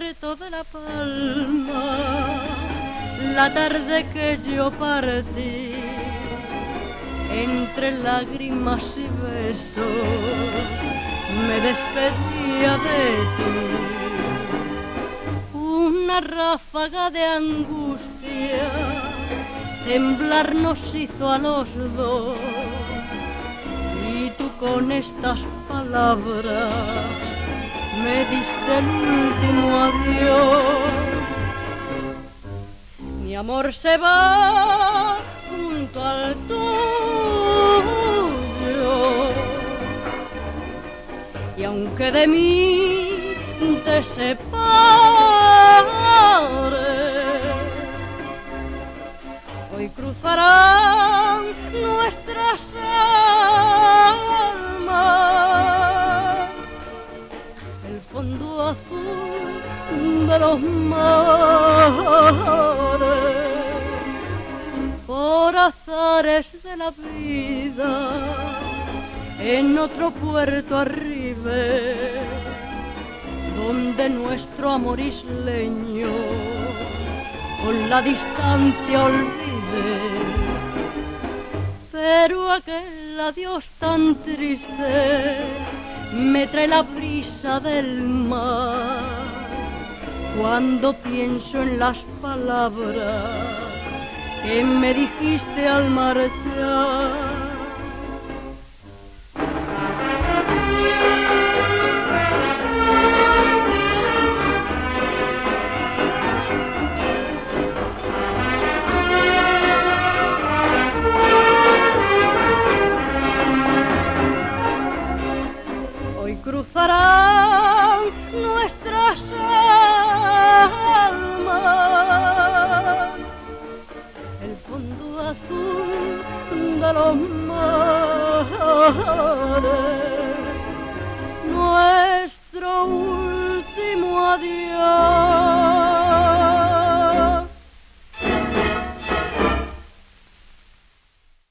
puerto de La Palma, la tarde que yo partí, entre lágrimas y besos, me despedía de ti. Una ráfaga de angustia, temblar nos hizo a los dos, y tú con estas palabras me diste el último adiós. Mi amor se va junto al tuyo, y aunque de mí te separe, hoy cruzarán nuestras almas el fondo azul de los mares. Por azares de la vida, en otro puerto arribé, donde nuestro amor isleño con la distancia olvidé. Pero aquel adiós tan triste me trae la brisa del mar, cuando pienso en las palabras que me dijiste al marchar. Hoy cruzarán nuestras almas el fondo azul de los mares.